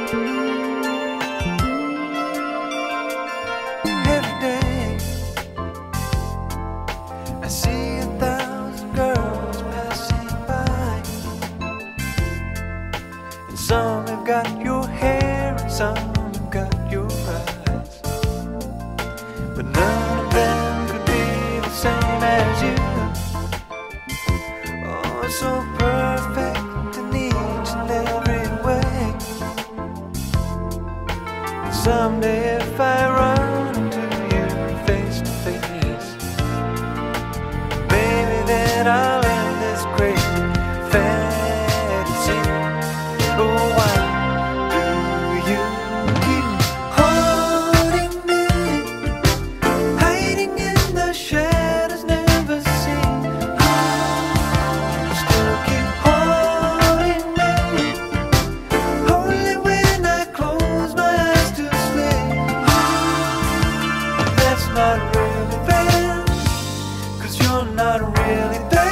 Every day I see 1,000 girls passing by, and some have got your hair and some have got your eyes, but none of them could be the same as you. Oh, so perfect in each and every way. And someday if I run into you face to face, maybe then I'll end this crazy fantasy. Oh, why do you keep holding me, hiding in the shadows never seen? You still keep holding me, only when I close my eyes to sleep. That's not really fair, 'cause you're not really there.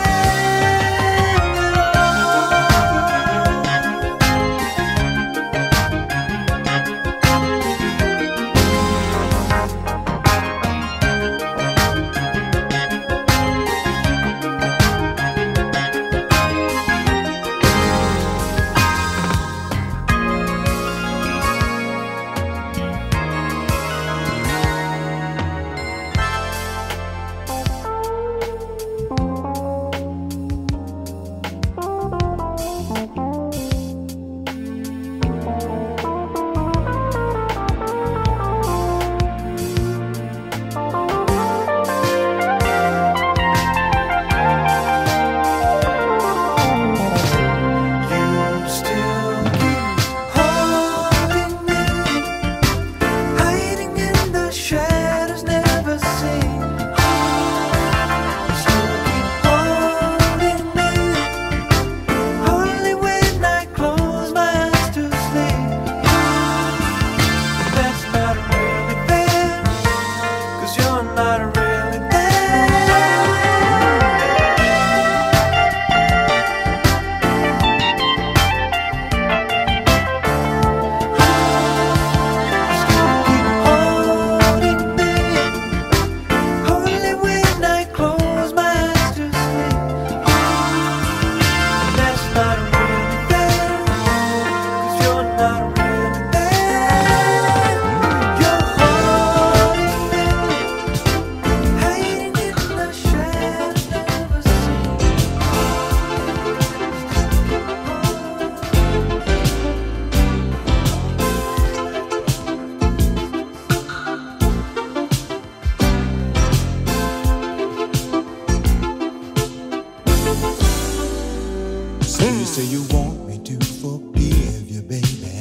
You say you want me to forgive you, baby.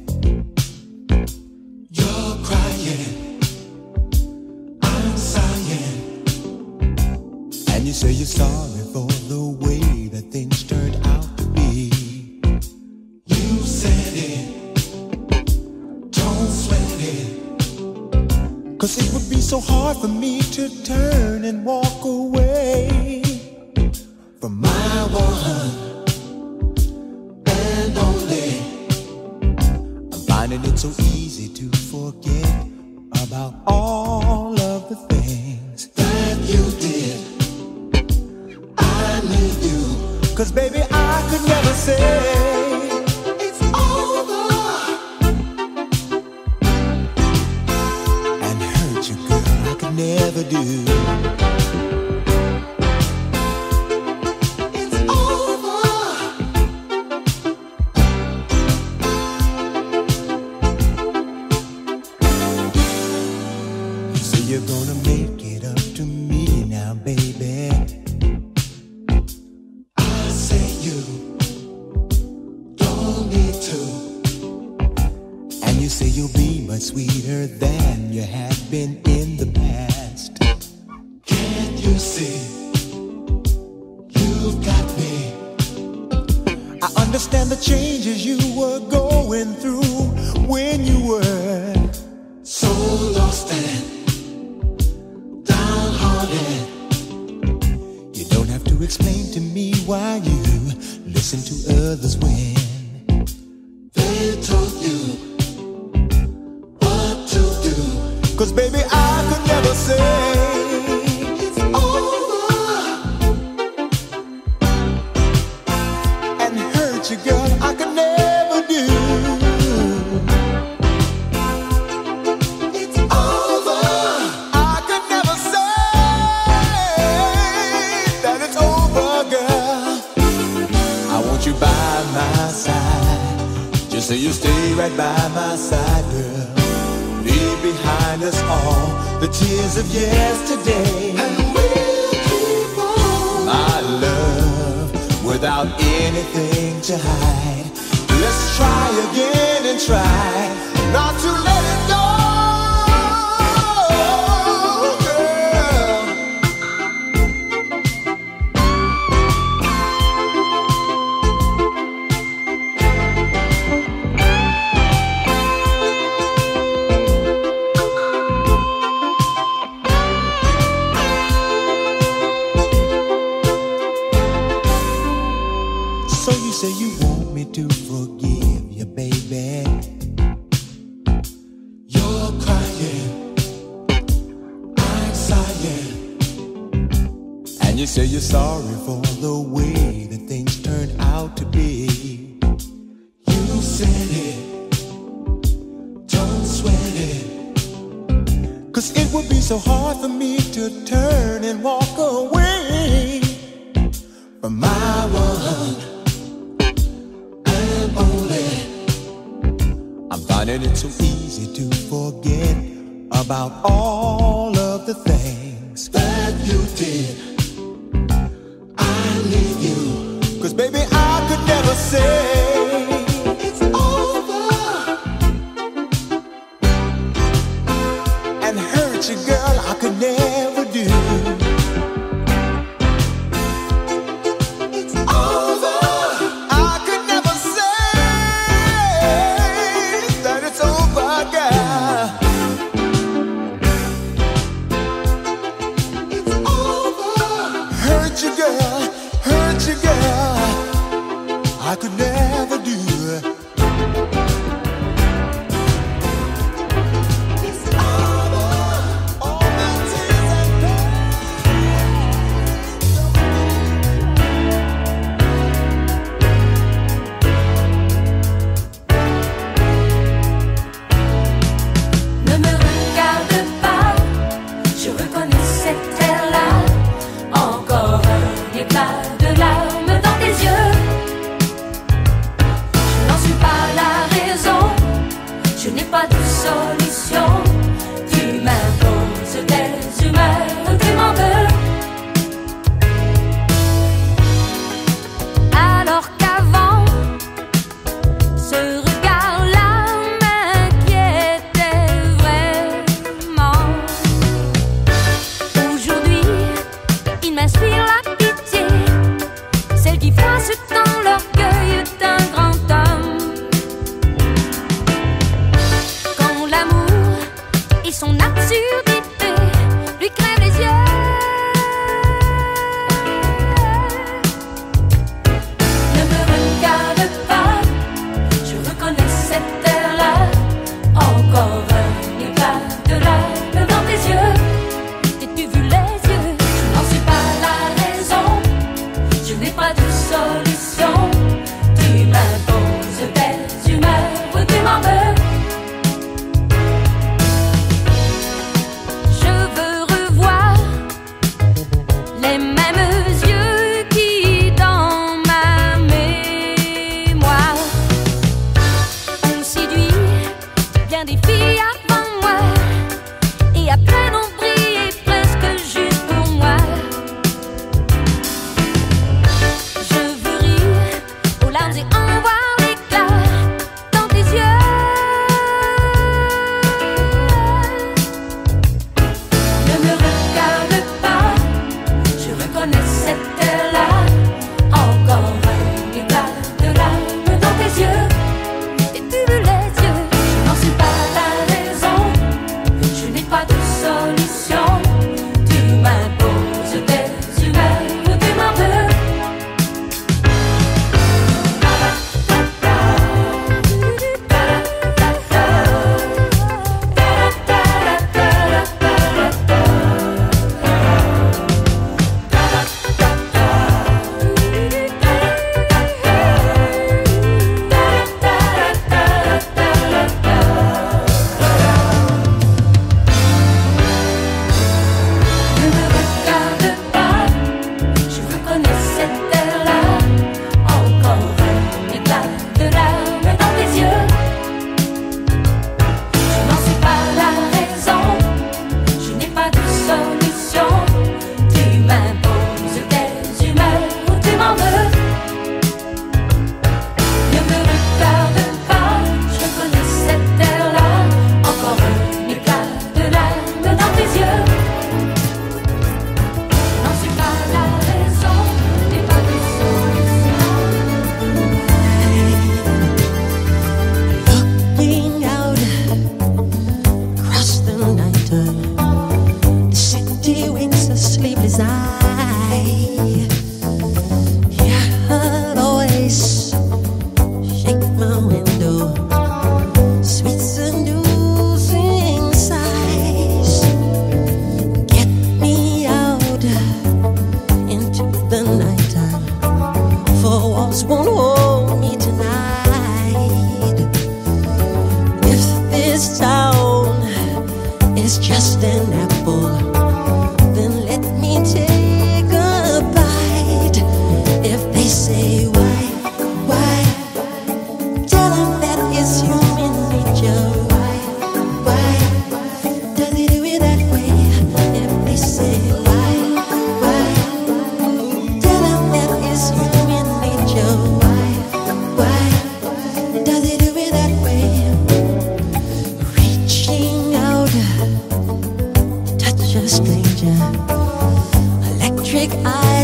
You're crying, I'm sighing, and you say you're sorry for the way that things turned out to be. You said it, don't sweat it, 'cause it would be so hard for me to turn and walk away from my one and only. I'm finding it so easy to forget about all of the things that you did. I need you, 'cause baby I could never say it's over and hurt you, girl, I could never do. You're gonna make it up to me now, baby. I say you don't need to, and you say you'll be much sweeter than you have been in the past. Can't you see? You've got me. I understand the changes you were going through when you were so lost and downhearted. You don't have to explain to me why you listen to others when they told you do. It's over. I could never say that it's over, girl. I want you by my side, just so you stay right by my side, girl. Leave behind us all the tears of yesterday, and we'll keep on, my love, without anything to hide. Let's try again and try not to let it go, girl. So you say you want me to forgive you, baby. You're crying, I'm sighing, and you say you're sorry for the way that things turned out to be. You said it, don't sweat it, 'cause it would be so hard for me to turn and walk away from my one. I'm finding it so easy to forget about all of the things that you did. I leave you, 'cause baby I could never say it's over and hurt you, girl, I could never do.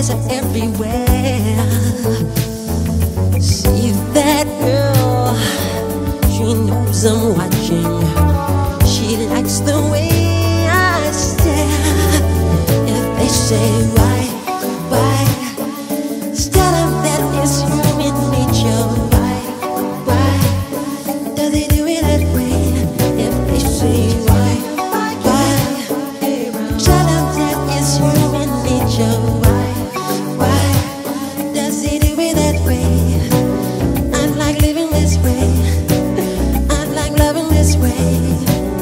cameras are everywhere. See that girl, she knows I'm watching. She likes the way I stare. If they say why, tell them that it's human nature. Why do they do it that way? If they say why, tell them that it's human nature. Why does he do it that way? I like living this way. I like loving this way.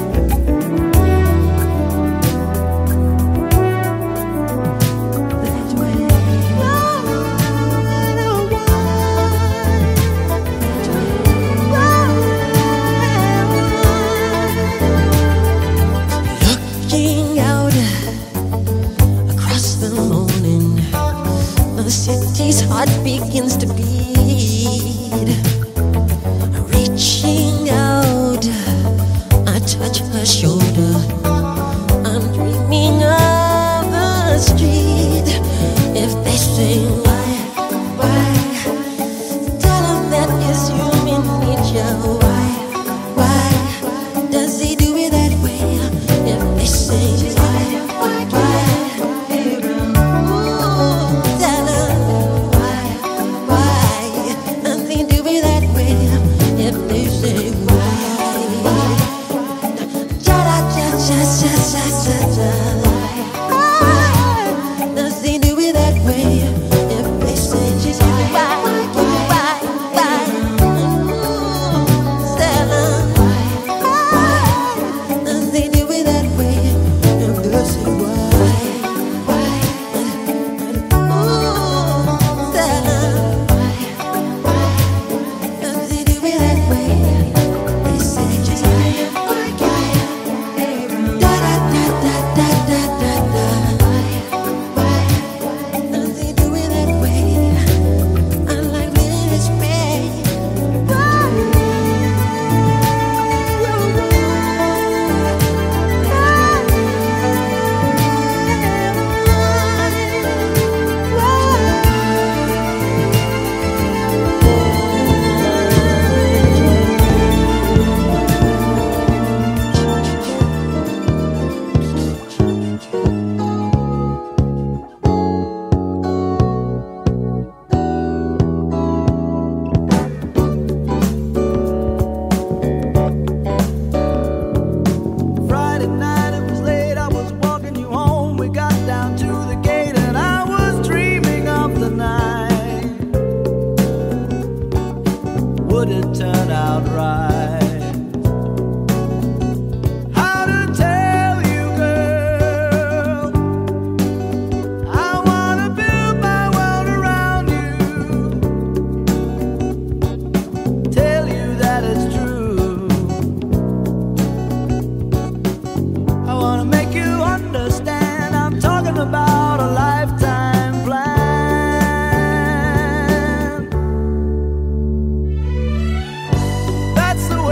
Looking out across the morning, the city's heart begins to beat. Reaching out, I touch her shoulder. I'm dreaming of the street. If they say why, tell them that it's human nature. Why does he do it that way? If they say why, tell them why does he do it that way? If they say why, does he do it that way? If they say why, tell them does he do it that way? If they say why, tell them does he do it that way? They say does he do it that way? I like living this way. Friday night, it was late, I was walking you home. We got down to the gate and I was dreaming of the night. Would it turn out right? How to tell you, girl, I wanna build my world around you. Tell you that it's true. I wanna make you understand. I'm talking about a lifetime plan. That's the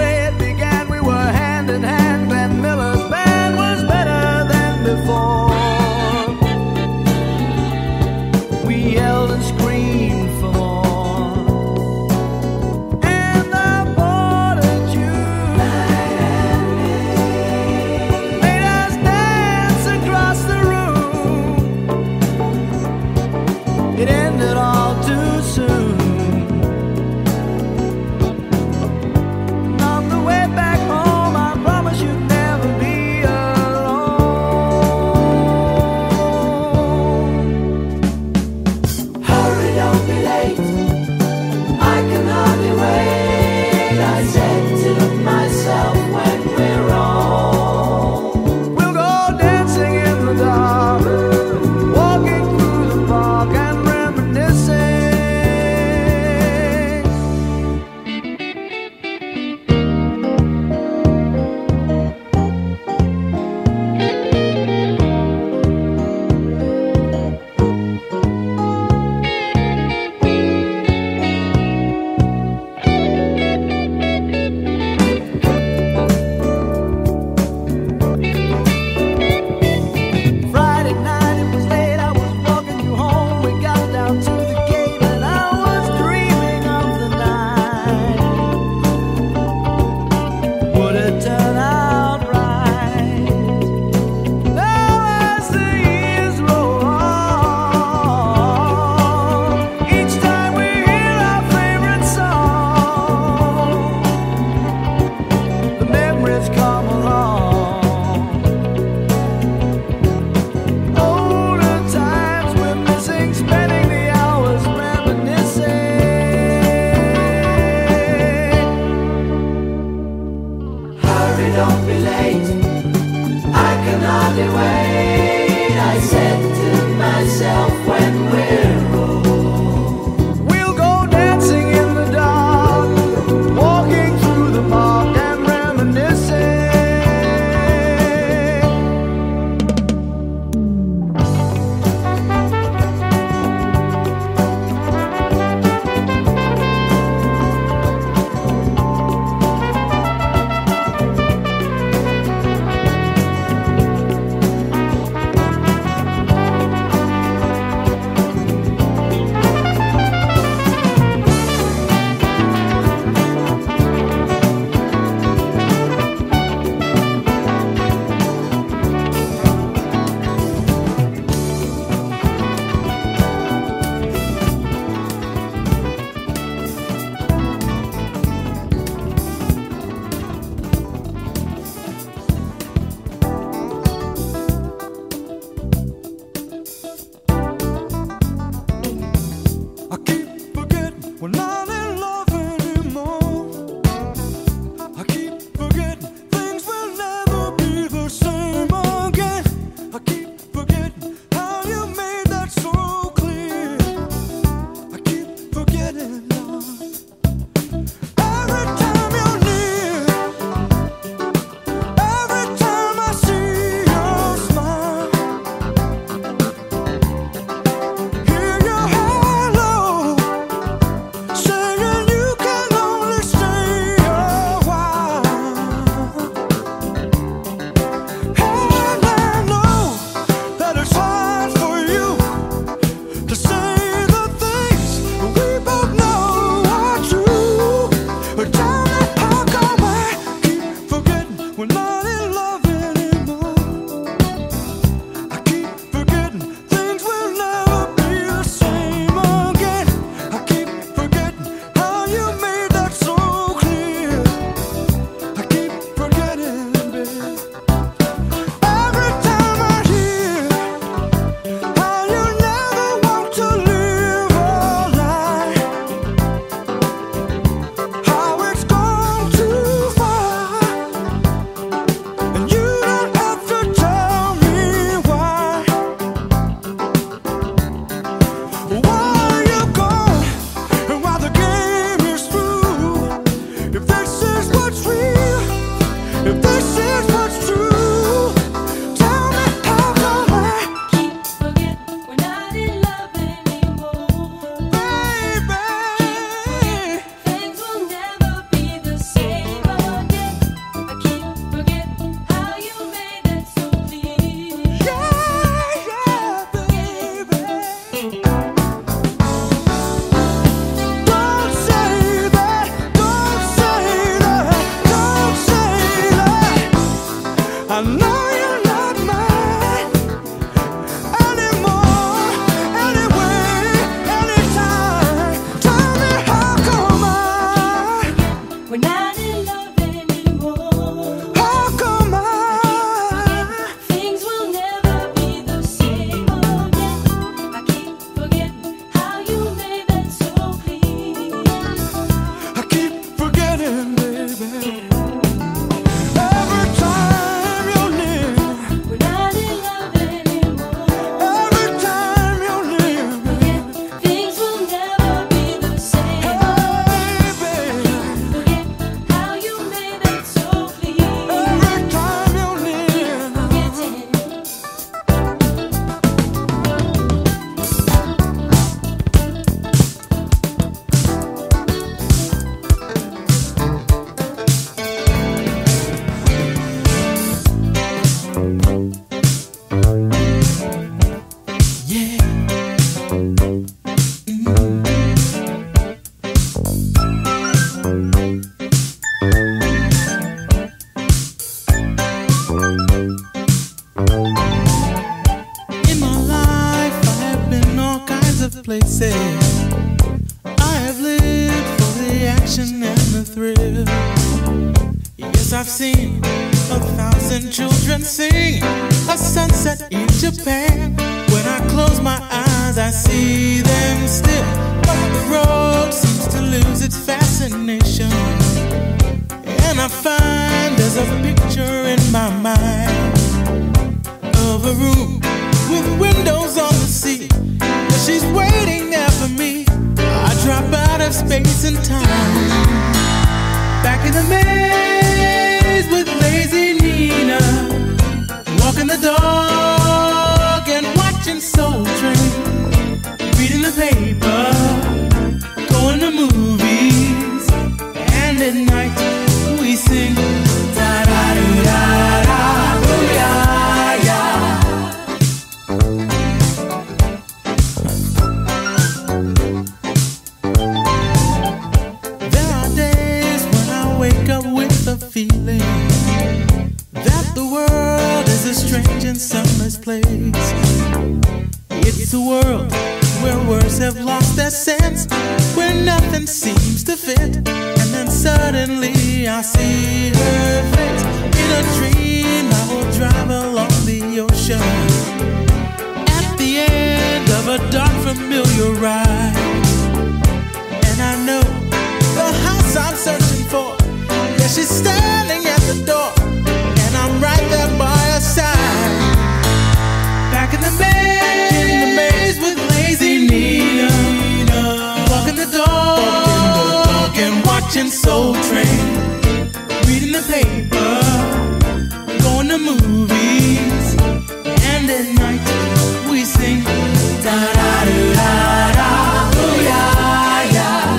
I've seen 1,000 children sing a sunset in Japan. When I close my eyes, I see them still, but the road seems to lose its fascination. And I find there's a picture in my mind of a room with windows on the sea. And she's waiting there for me. I drop out of space and time, back in the maze with lazy Nina, walking the dog and watching Soul Train, reading the paper, going to movies, and at night we sing da da da da da, ooh yeah yeah. There are days when I wake up with a feeling that the world is a strange and sunless place. It's a world where words have lost their sense, where nothing seems to fit. And then suddenly I see her face. In a dream I will drive along the ocean, at the end of a dark familiar ride. And I know the house I'm searching for, yeah, she's standing at the door, and I'm right there by her side. Back in the maze with lazy Nina, walking the dog and watching Soul Train, reading the paper, going to movies, and at night we sing da da da da da, ooh yeah yeah.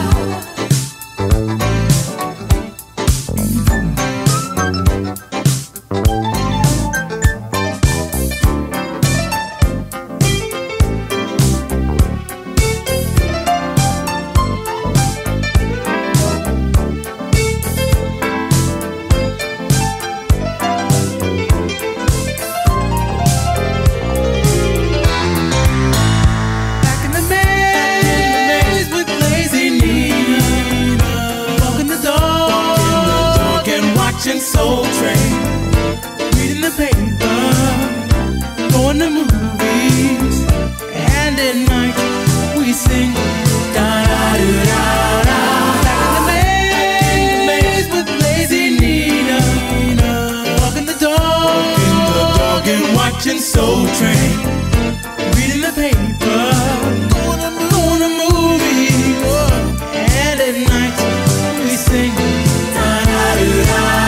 Soul Train, reading the paper, going to movies, and at night we sing da da da da. Back in the maze with lazy Nina, walking the dog and watching Soul Train, reading the paper, going to movies, and at night we sing da da da.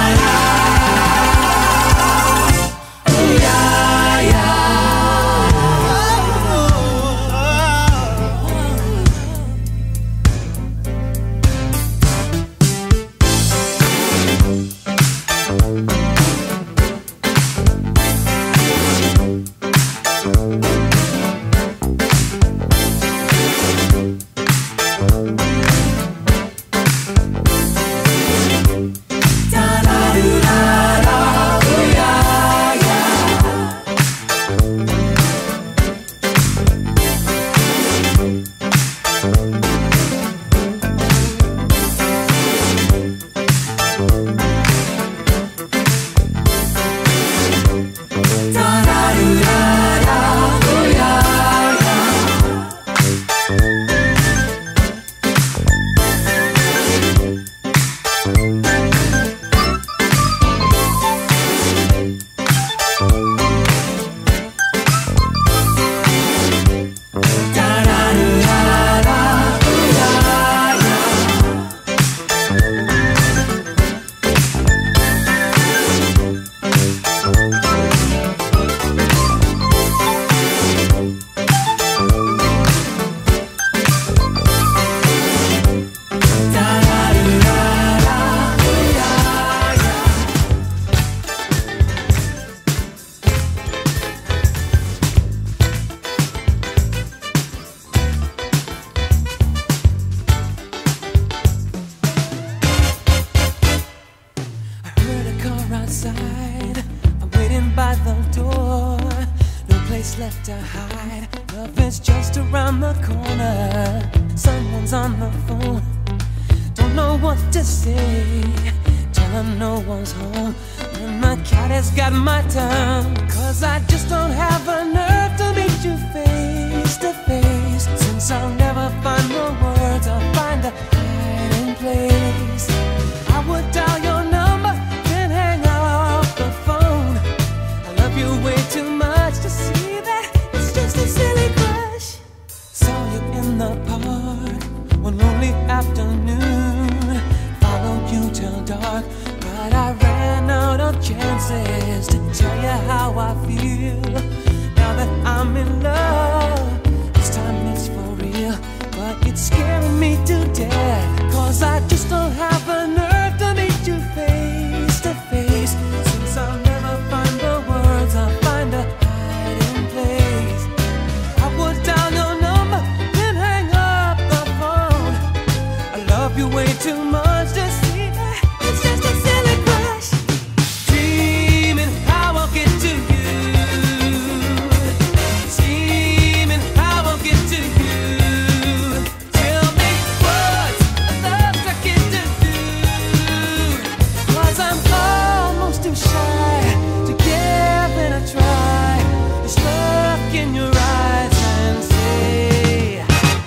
inside. I'm waiting by the door. No place left to hide. Love is just around the corner. Someone's on the phone. Don't know what to say. Tell her no one's home. And my cat has got my tongue. 'Cause I just don't have the nerve to meet you face to face. Since I'll never find the words, I'll find a hiding place. I would dial your number, then hang up the phone. I love you way too much to see that it's just a silly crush. Saw you in the park one lonely afternoon. Followed you till dark, but I ran out of chances to tell you how I feel. Now that I'm in love, this time it's for real. But it's scaring me to death, 'cause I just don't have the nerve to meet you face to face. Since I'll never find the words, I'll find a hiding place. I would dial your number, then hang up the phone. I love you way too much to see that it's just a silly crush. Dreaming how I'll get to you. Scheming how I'll get to you. Tell me what's love I get to do. 'Cause I'm almost too shy to give it a try. Just look in your eyes and say,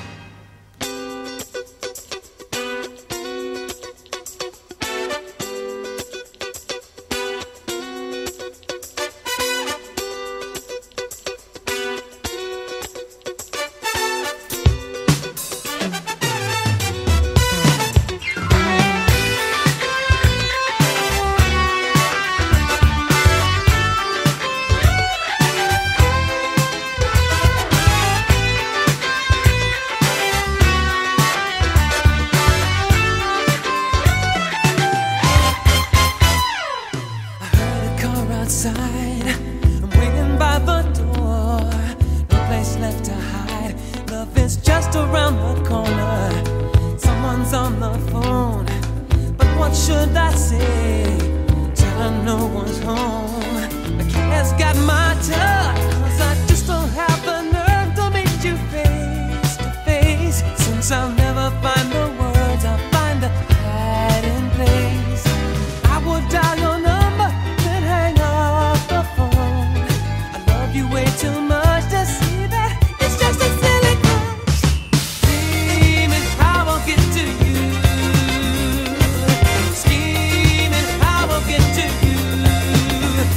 outside. I'm waiting by the door. No place left to hide. Love is just around the corner. Someone's on the phone, but what should I say? Tell her no one's home. The cat's got my tongue, 'cause I just don't have the nerve to meet you face to face. Since I'll never find the words, I'll find a hiding place. I would dial your number, then hang up the phone. I love you way too much to see that it's just a silly crush. Dreaming how I'll get to you. Scheming how I'll get to you.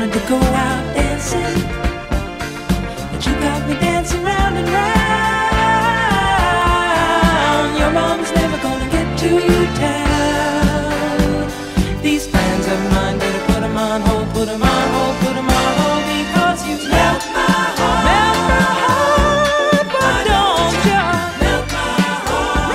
wanted to go out dancing, but you got me dancing round and round. Your mom's never gonna get to town. These plans of mine, better put 'em on hold, put 'em on hold, put 'em on hold, because you melt my heart, melt my heart, but don't you melt my heart,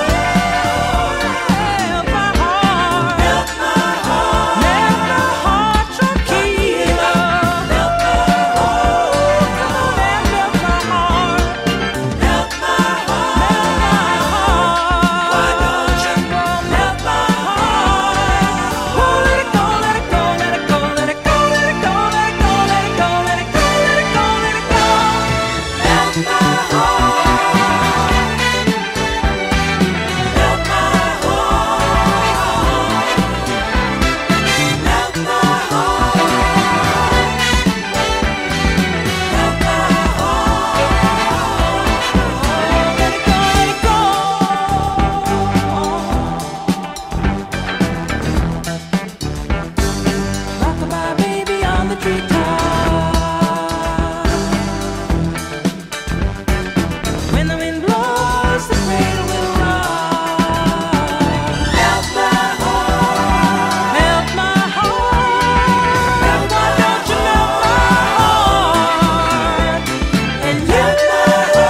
melt my heart, melt my heart, melt my heart, Tranquila, melt my heart, come on and melt my heart, melt my heart, why don't you melt my heart? Oh, let it go, let it go, let it go, let it go, let it go, let it go, let it go, let it go, let it go, let it go, melt my heart, melt my heart, melt my rock-a-bye baby on the treetop. When the wind blows, the cradle will rock. Melt my heart, melt my heart, melt, why don't you melt my heart? And you melt my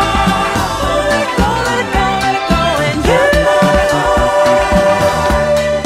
heart. Let it go, let it go, let it go, and you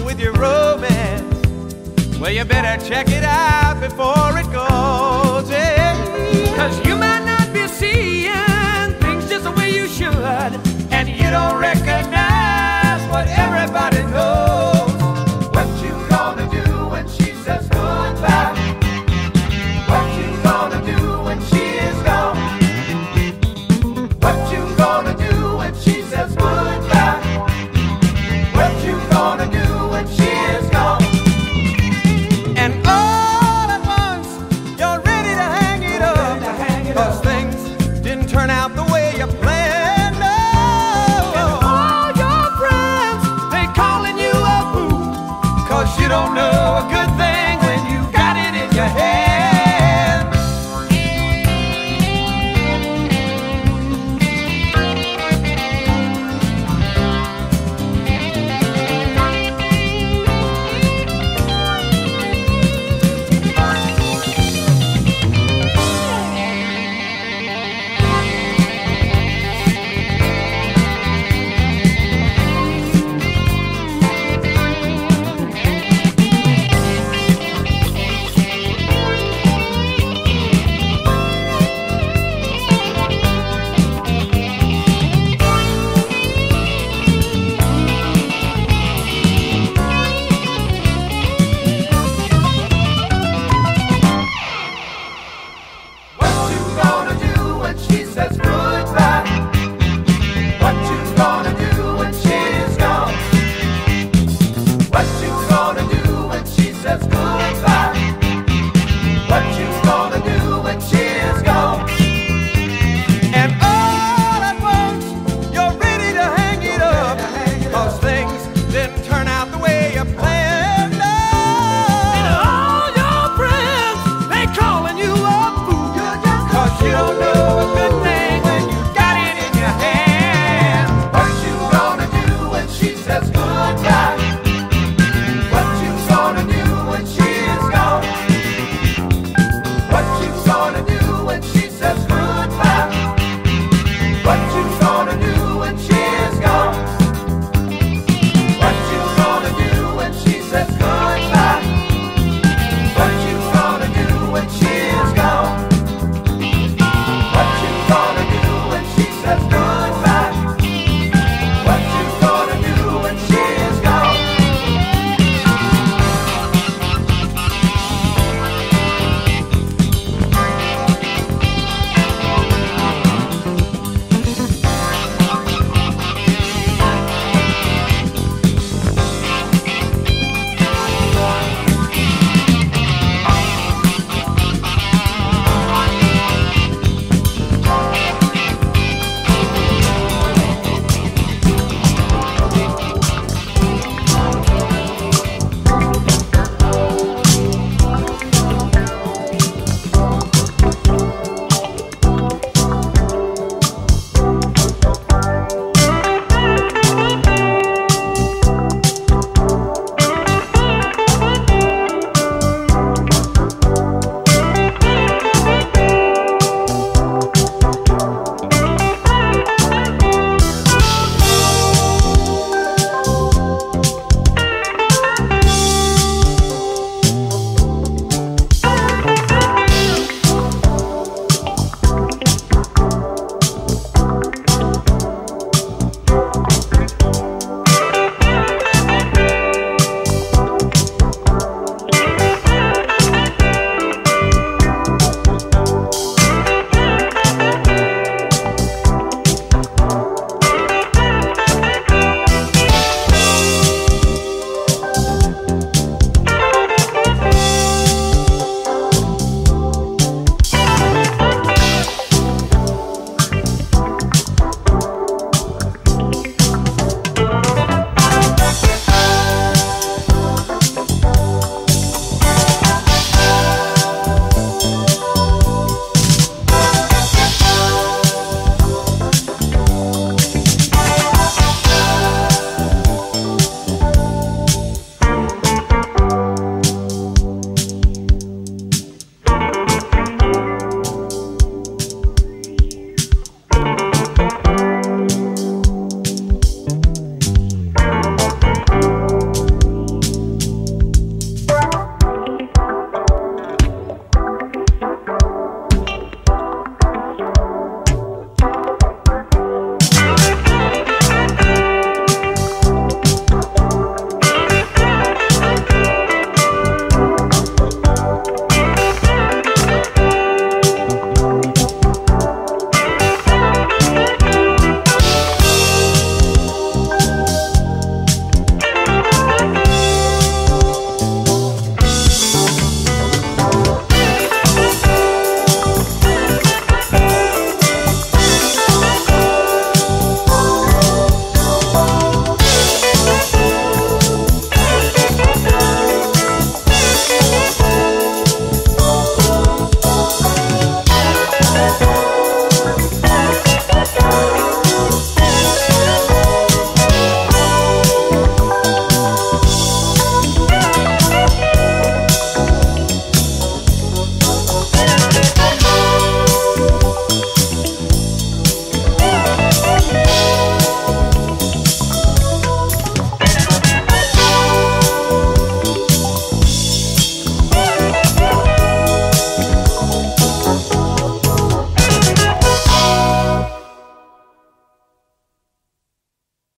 with your romance, well, you better check it out before it goes. Yeah. 'Cause you might not be seeing things just the way you should, and you don't recognize what everybody knows. What you gonna do when she says goodbye? What you gonna do when she is gone? What you gonna do when she says goodbye? What you gonna do when she is gone? And all at once, you're ready to hang it up, 'cause things didn't turn out the way you planned. Oh, and all your friends, they calling you a fool, 'cause you don't know a good thing